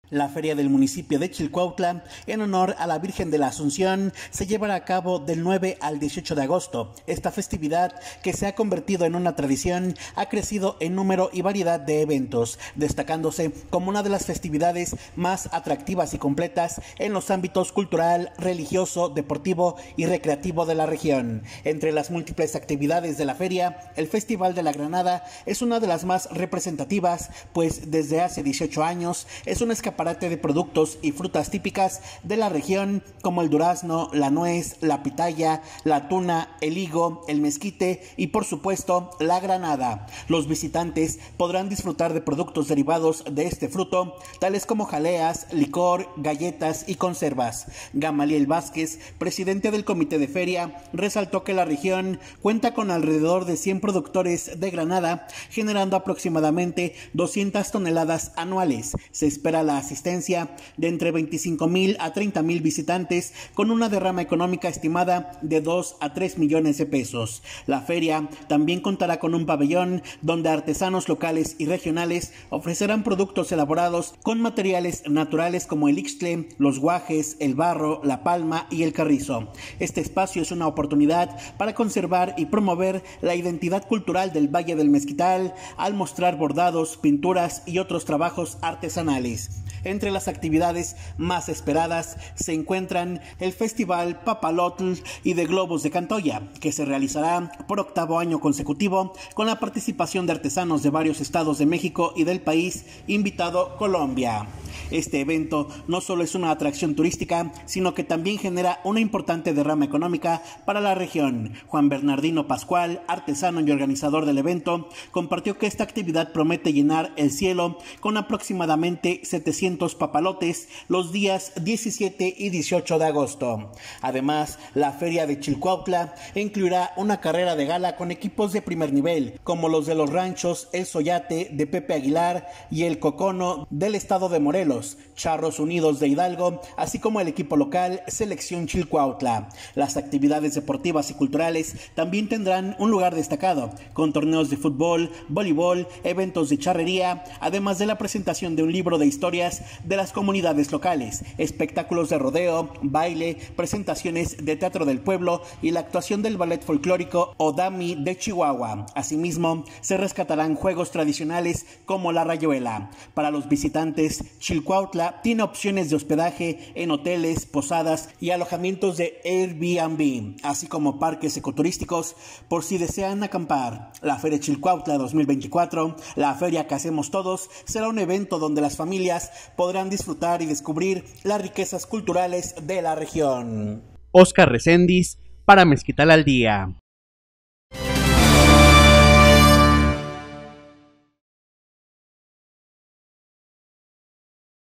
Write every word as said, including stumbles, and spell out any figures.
La feria del municipio de Chilcuautla, en honor a la Virgen de la Asunción, se llevará a cabo del nueve al dieciocho de agosto. Esta festividad, que se ha convertido en una tradición, ha crecido en número y variedad de eventos, destacándose como una de las festividades más atractivas y completas en los ámbitos cultural, religioso, deportivo y recreativo de la región. Entre las múltiples actividades de la feria, el Festival de la Granada es una de las más representativas, pues desde hace dieciocho años es una escapada de productos y frutas típicas de la región, como el durazno, la nuez, la pitaya, la tuna, el higo, el mezquite y por supuesto la granada. Los visitantes podrán disfrutar de productos derivados de este fruto, tales como jaleas, licor, galletas y conservas. Gamaliel Vázquez, presidente del comité de feria, resaltó que la región cuenta con alrededor de cien productores de granada, generando aproximadamente doscientas toneladas anuales. Se espera la asistencia de entre veinticinco mil a treinta mil visitantes, con una derrama económica estimada de dos a tres millones de pesos. La feria también contará con un pabellón donde artesanos locales y regionales ofrecerán productos elaborados con materiales naturales como el ixtle, los guajes, el barro, la palma y el carrizo. Este espacio es una oportunidad para conservar y promover la identidad cultural del Valle del Mezquital al mostrar bordados, pinturas y otros trabajos artesanales. Entre las actividades más esperadas se encuentran el Festival Papalotl y de Globos de Cantoya, que se realizará por octavo año consecutivo con la participación de artesanos de varios estados de México y del país invitado Colombia. Este evento no solo es una atracción turística, sino que también genera una importante derrama económica para la región. Juan Bernardino Pascual, artesano y organizador del evento, compartió que esta actividad promete llenar el cielo con aproximadamente setecientos papalotes los días diecisiete y dieciocho de agosto. Además, la feria de Chilcuautla incluirá una carrera de gala con equipos de primer nivel, como los de los ranchos El Soyate de Pepe Aguilar y el Cocono del estado de Morelos, Charros Unidos de Hidalgo, así como el equipo local Selección Chilcuautla. Las actividades deportivas y culturales también tendrán un lugar destacado, con torneos de fútbol, voleibol, eventos de charrería, además de la presentación de un libro de historias de las comunidades locales, espectáculos de rodeo, baile, presentaciones de teatro del pueblo y la actuación del ballet folclórico Odami de Chihuahua. Asimismo, se rescatarán juegos tradicionales como la rayuela. Para los visitantes, Chilcuautla tiene opciones de hospedaje en hoteles, posadas y alojamientos de Airbnb, así como parques ecoturísticos por si desean acampar. La Feria Chilcuautla dos mil veinticuatro, la feria que hacemos todos, será un evento donde las familias podrán disfrutar y descubrir las riquezas culturales de la región. Oscar Reséndiz, para Mezquital al Día.